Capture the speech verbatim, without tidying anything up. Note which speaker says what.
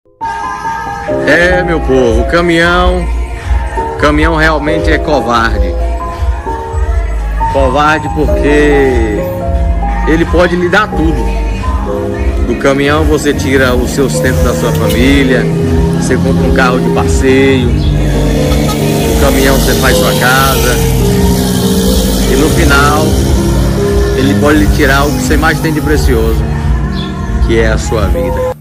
Speaker 1: É, meu povo, o caminhão, o caminhão realmente é covarde. Covarde porque ele pode lhe dar tudo. Do caminhão você tira o seu sustento da sua família, você compra um carro de passeio, do caminhão você faz sua casa, e no final ele pode lhe tirar o que você mais tem de precioso, que é a sua vida.